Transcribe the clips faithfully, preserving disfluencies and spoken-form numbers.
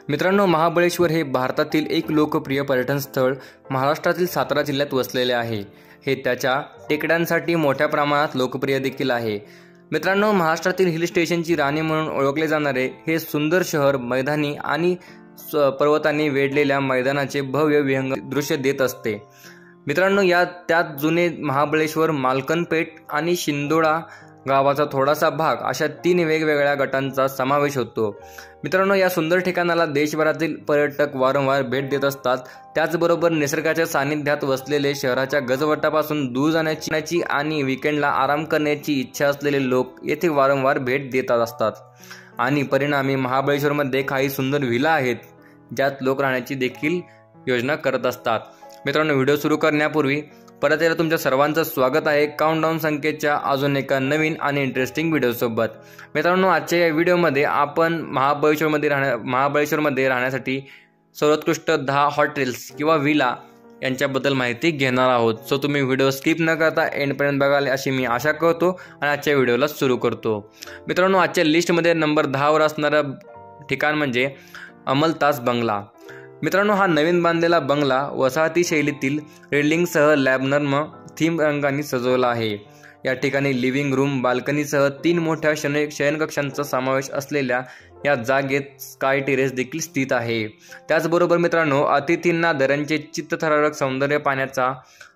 मित्रांनो, महाबळेश्वर हे भारतातील एक लोकप्रिय पर्यटन स्थळ महाराष्ट्रातील सातारा जिल्ह्यात वसलेले आहे. हे त्याच्या टेकड्यांसाठी मोठ्या प्रमाणात लोकप्रिय देखील आहे. मित्रांनो, महाराष्ट्रातील हिल स्टेशनची राणी म्हणून ओळखले जाणारे हे सुंदर शहर मैदानी आणि पर्वतांनी वेढलेल्या मैदानाचे भव्य विहंग दृश्य देत असते. मित्रांनो, या त्यात जुने महाबळेश्वर, मालकनपेठ आणि शिंदोळा गावाचा थोडासा भाग अशा तीन वेगवेगळ्या गटांचा समावेश होतो. मित्रांनो, या सुंदर ठिकाणाला देशभरातील पर्यटक वारंवार भेट देत असतात. त्याचबरोबर निसर्गाच्या सानिध्यात वसलेले शहराच्या गजबजाटापासून दूर जाण्याची आणि विकेंडला आराम करण्याची इच्छा असलेले लोक येथे वारंवार भेट देत असतात. आणि परिणामी महाबळेश्वरमध्ये काही सुंदर व्हिला आहेत ज्यात लोक राहण्याची देखील योजना करत असतात. मित्रांनो, व्हिडिओ सुरू करण्यापूर्वी परत एकदा तुमच्या सर्वांचं स्वागत आहे काउंटडाऊन संख्येच्या अजून एका नवीन आणि इंटरेस्टिंग व्हिडिओसोबत. मित्रांनो, आजच्या या व्हिडिओमध्ये आपण महाबळेश्वरमध्ये राहण्या महाबळेश्वरमध्ये राहण्यासाठी सर्वोत्कृष्ट दहा हॉटेल्स किंवा विला यांच्याबद्दल माहिती घेणार आहोत. सो तुम्ही व्हिडिओ स्किप न करता एंडपर्यंत बघाल अशी मी आशा करतो आणि आजच्या व्हिडिओला सुरू करतो. मित्रांनो, आजच्या लिस्टमध्ये नंबर दहावर असणारं ठिकाण म्हणजे अमलतास बंगला. मित्रांनो, हा नवीन बांधलेला बंगला वसाहती शैलीतील रेलिंगसह लॅबनर्म थीम रंगांनी सजवला आहे. या ठिकाणी लिव्हिंग रूम, बाल्कनीसह तीन मोठ्या शयन शयनकक्षांचा समावेश असलेल्या या जागेत स्काय टेरेस देखील स्थित आहे. त्याचबरोबर मित्रांनो, अतिथींना दऱ्यांचे चित्तथरारक सौंदर्य पाहण्याचा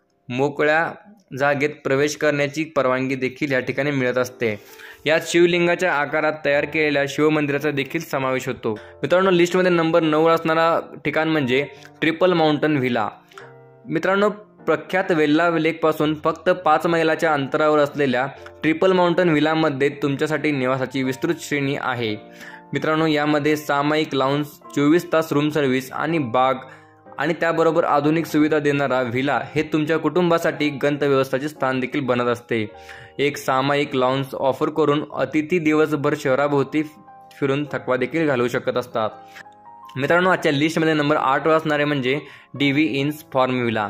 मोकळ्या जागेत प्रवेश करण्याची परवानगी देखील या ठिकाणी मिळत असते. यात शिवलिंगाच्या आकारात तयार केलेल्या शिवमंदिराचा देखील समावेश होतो. मित्रांनो, लिस्टमध्ये नंबर नऊ असणारा ठिकाण म्हणजे ट्रिपल माउंटन व्हिला. मित्रांनो, प्रख्यात वेल्ला लेकपासून फक्त पाच मैलाच्या अंतरावर असलेल्या ट्रिपल माउंटन व्हिलामध्ये तुमच्यासाठी निवासाची विस्तृत श्रेणी आहे. मित्रांनो, यामध्ये सामायिक लाउंज, चोवीस तास रूम सर्व्हिस आणि बाग आणि त्याबरोबर आधुनिक सुविधा देणारा व्हिला हे तुमच्या कुटुंबासाठी गंतव्यस्थानाचे स्थान देखील बनत असते. एक सामायिक लाउंज ऑफर करून अतिथी दिवसभर शहराभोवती फिरून थकवा देखील घालवू शकत असतात. मित्रांनो, आजच्या लिस्टमध्ये नंबर आठवर असणारे म्हणजे D V inns form villa.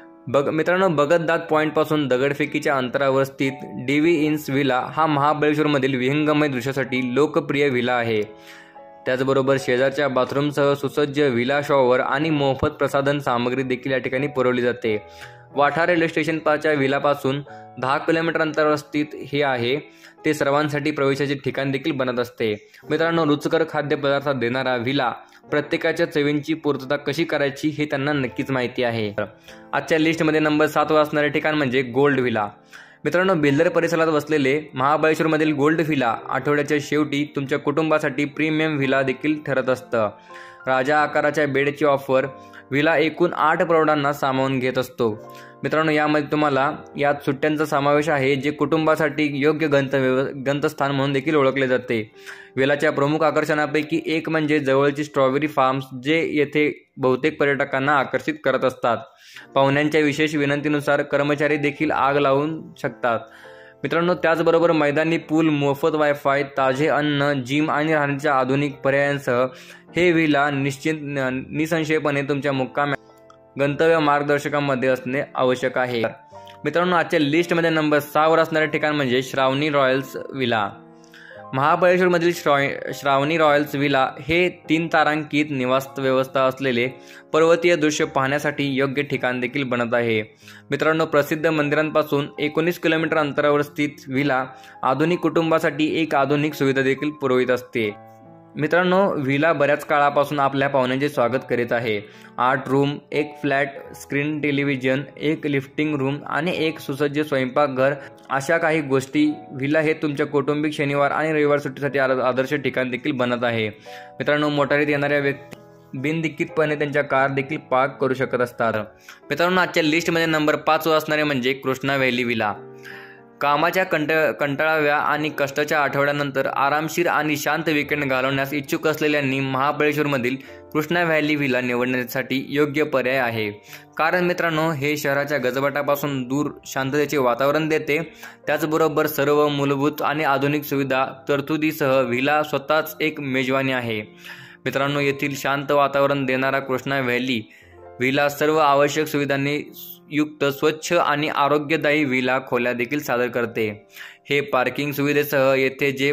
बग मित्रांनो बगतदाग पॉईंटपासून दगडफेकीच्या अंतरावर स्थित डी व्ही इन्स व्हिला हा महाबळेश्वरमधील विहंगमय दृश्यासाठी लोकप्रिय व्हिला आहे. त्याचबरोबर शेजारच्या बाथरूमसह सुसज्ज व्हिला शॉवर आणि मोफत प्रसाधन सामग्री देखील या ठिकाणी पुरवली जाते. वाठा रेल्वे स्टेशनपासच्या व्हिलापासून दहा किलोमीटर अंतरावर स्थित हे आहे. ते सर्वांसाठी प्रवेशाचे ठिकाण देखील बनत असते. मित्रांनो, रुचकर खाद्यपदार्थ देणारा व्हिला प्रत्येकाच्या चवींची पूर्तता कशी करायची हे त्यांना नक्कीच माहिती आहे. आजच्या लिस्टमध्ये नंबर सातवर असणारे ठिकाण म्हणजे गोल्ड व्हिला. मित्रांनो, बेल्लर परिसरात वसलेले महाबळेश्वरमधील गोल्ड व्हिला आठवड्याच्या शेवटी तुमच्या कुटुंबासाठी प्रीमियम व्हिला देखील ठरत असतं. राजा आकाराच्या बेडची ऑफर व्हिला एकूण आठ प्रौढांना सामावून घेत असतो. मित्रांनो, यामध्ये तुम्हाला यात सुट्ट्यांचा समावेश आहे जे कुटुंबासाठी योग्य गंतव्य गंतस्थान म्हणून देखील ओळखले जाते. व्हिलाच्या प्रमुख आकर्षणापैकी एक म्हणजे जवळची स्ट्रॉबेरी फार्म्स जे येथे बहुतेक पर्यटकांना आकर्षित करत असतात. पाहुण्यांच्या विशेष विनंतीनुसार कर्मचारी देखील आग लावून शकतात. मित्रांनो, त्याचबरोबर मैदानी पूल, मोफत वायफाय, ताजे अन्न, जिम आणि राहण्याच्या आधुनिक पर्यायांसह हे व्हिला निश्चित निसंशयपणे तुमच्या मुक्काम गंतव्य मार्गदर्शकामध्ये असणे आवश्यक आहे. मित्रांनो, आजच्या लिस्टमध्ये नंबर सहावर असणारे ठिकाण म्हणजे श्रावणी रॉयल्स व्हिला. महाबळेश्वरमधील श्राव श्रावणी रॉयल्स व्हिला हे तीन तारांकित निवास व्यवस्था असलेले पर्वतीय दृश्य पाहण्यासाठी योग्य ठिकाण देखील बनत आहे. मित्रांनो, प्रसिद्ध मंदिरांपासून एकोणीस किलोमीटर अंतरावर स्थित व्हिला आधुनिक कुटुंबासाठी एक आधुनिक सुविधा देखील पुरवित असते. मित्रांनो, व्हिला बऱ्याच काळापासून आपल्या पाहुण्यांचे स्वागत करीत आहे. आठ रूम, एक फ्लॅट स्क्रीन टेलिव्हिजन, एक लिफ्टिंग रूम आणि एक सुसज्ज स्वयंपाकघर अशा काही गोष्टी व्हिला हे तुमच्या कौटुंबिक शनिवार आणि रविवार सुट्टीसाठी आदर्श ठिकाण देखील बनत आहे. मित्रांनो, मोटारीत येणाऱ्या व्यक्ती बिनदिक्कीतपणे त्यांच्या कार देखील पार्क करू शकत असतात. मित्रांनो, आजच्या लिस्टमध्ये नंबर पाचवर असणारे म्हणजे कृष्णा व्हॅली व्हिला. कामाच्या कंट कंटाळाव्या आणि कष्टाच्या आठवड्यानंतर आरामशीर आणि शांत विकेंड घालवण्यास इच्छुक असलेल्यांनी महाबळेश्वरमधील कृष्णा व्हॅली व्हिला निवडण्यासाठी योग्य पर्याय आहे. कारण मित्रांनो, हे शहराच्या गजबजाटापासून दूर शांततेचे वातावरण देते. त्याचबरोबर सर्व मूलभूत आणि आधुनिक सुविधा तरतुदीसह व्हिला स्वतःच एक मेजवानी आहे. मित्रांनो, येथील शांत वातावरण देणारा कृष्णा व्हॅली व्हिला सर्व आवश्यक सुविधांनी युक्त स्वच्छ आणि आरोग्यदायी व्हिला खोल्या देखील सादर करते. हे पार्किंग सुविधेसह येथे जे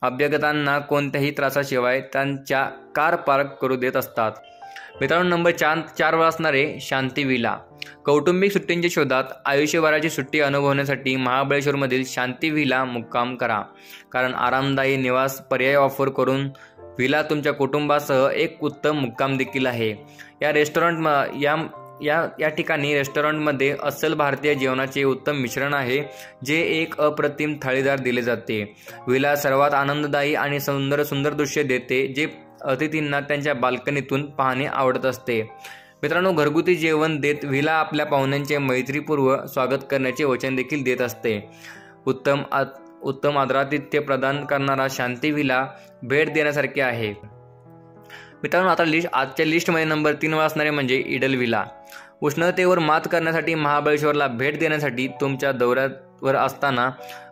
अभ्यागतांना कोणत्याही त्रासाशिवाय त्यांच्या कार पार्क करू देत असतात। मित्रांनो, नंबर चार चारवर असणारे शांती विला। कौटुंबिक सुट्टींच्या शोधात आयुष्यभराची सुट्टी अनुभवण्यासाठी महाबळेश्वरमधील शांती विला मुक्काम करा, कारण आरामदायी निवास पर्याय ऑफर करून विला तुमच्या कुटुंबासह एक उत्तम मुक्काम देखील आहे। या रेस्टॉरंट या या या ठिकाणी रेस्टॉरंटमध्ये अस्सल भारतीय जेवणाचे उत्तम मिश्रण आहे, जे एक अप्रतिम थाळीदार दिले जाते। विला सर्वात आनंददायी आणि सुंदर सुंदर दृश्य देते, जे अतिथींना त्यांच्या बाल्कनीतून पाहणे आवडत असते। मित्रांनो, घरगुती जेवण देत विला आपल्या पाहुण्यांचे मैत्रीपूर्व स्वागत करण्याचे वचन देखील देत असते। उत्तम उत्तम आदरातिथ्य प्रदान करणारा शांती विला भेट देण्यासारखे आहे। मित्रांनो, आता लिस्ट आजच्या लिस्टमध्ये नंबर तीन वर असणारे म्हणजे ईडल विला। उष्णतेवर मात करण्यासाठी महाबळेश्वरला भेट देण्यासाठी तुमच्या दौऱ्यावर असताना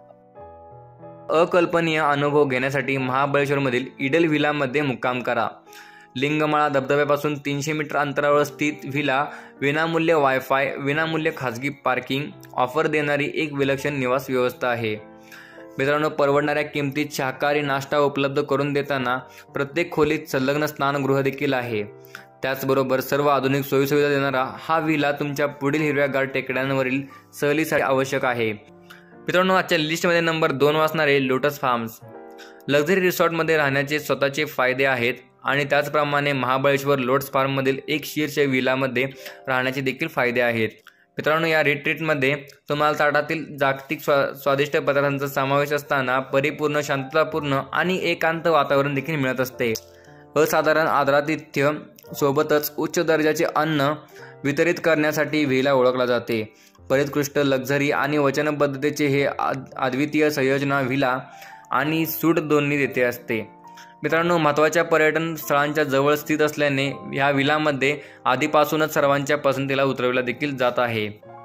अकल्पनीय अनुभव घेण्यासाठी महाबळेश्वरमधील ईडल विलामध्ये मुक्काम करा। लिंगमाळा धबधब्यापासून तीनशे मीटर अंतरावर स्थित विला विनामूल्य वायफाय, विनामूल्य खाजगी पार्किंग ऑफर देणारी एक विलक्षण निवास व्यवस्था आहे। मित्रांनो, परवडणाऱ्या किमतीत शाकाहारी नाश्ता उपलब्ध करून देताना प्रत्येक खोलीत संलग्न स्नानगृह देखील आहे। त्याचबरोबर सर्व आधुनिक सोयीसुविधा देणारा हा विला तुमच्या पुढील हिरव्यागार टेकड्यांवरील सहलीसाठी आवश्यक आहे। मित्रांनो, आजच्या लिस्टमध्ये नंबर दोन वाचणारे लोटस फार्म्स। लक्झरी रिसॉर्टमध्ये राहण्याचे स्वतःचे फायदे आहेत आणि त्याचप्रमाणे महाबळेश्वर लोटस फार्ममधील एक शीर्ष विलामध्ये राहण्याचे देखील फायदे आहेत। मित्रांनो, या रिट्रीटमध्ये तुम्हाला ताटातील जागतिक स्वा स्वादिष्ट पदार्थांचा समावेश असताना परिपूर्ण शांततापूर्ण आणि एकांत वातावरण देखील मिळत असते। असाधारण आदरातिथ्य सोबतच उच्च दर्जाचे अन्न वितरित करण्यासाठी विला ओळखला जाते। परित्कृष्ट लक्झरी आणि वचनबद्धतेचे हे अद्वितीय संयोजन विला आणि सूट दोन्ही देते असते। मित्रांनो, महत्त्वाच्या पर्यटन स्थळांच्या जवळ स्थित असल्याने ह्या विलामध्ये आधीपासूनच सर्वांच्या पसंतीला उतरवला देखील जात आहे।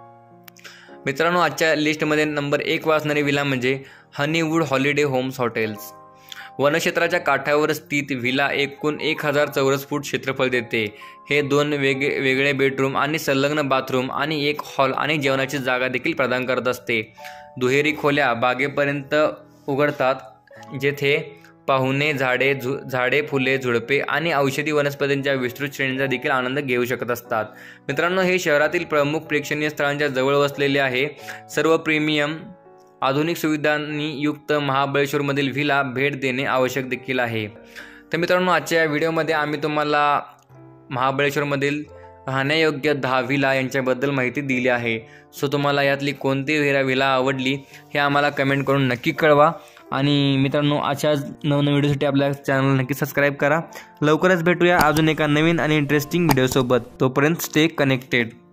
मित्रांनो, आजच्या लिस्टमध्ये नंबर एक वाचणारी विला म्हणजे हनीवूड हॉलिडे होम्स हॉटेल्स। वनक्षेत्राच्या काठावर स्थित विला एकूण एक हजार चौरस फूट क्षेत्रफळ देते। हे दोन वेगळे वेगळे बेडरूम आणि संलग्न बाथरूम आणि एक हॉल आणि जेवणाची जागा देखील प्रदान करत असते। दुहेरी खोल्या बागेपर्यंत उघडतात, जेथे पाहुणे झाडे झु झाडे फुले झुडपे आणि औषधी वनस्पतींच्या विस्तृत श्रेणीचा देखील आनंद घेऊ शकत असतात। मित्रांनो, हे शहरातील प्रमुख प्रेक्षणीय स्थळांच्या जवळ वसलेले आहे। सर्व प्रीमियम आधुनिक सुविधांनी युक्त महाबळेश्वरमधील विला भेट देणे आवश्यक देखील आहे। तर मित्रांनो, आजच्या या व्हिडिओमध्ये आम्ही तुम्हाला महाबळेश्वरमधील राहण्यायोग्य दहा विला यांच्याबद्दल माहिती दिली आहे। सो तुम्हाला यातली कोणती विला विला आवडली हे आम्हाला कमेंट करून नक्की कळवा। आणि मित्रांनो, अशाच नवनवीन व्हिडिओसाठी आपल्या चॅनल नक्की सबस्क्राईब करा। लवकरच भेटूया अजून एका नवीन आणि इंटरेस्टिंग व्हिडिओसोबत। तोपर्यंत स्टे कनेक्टेड।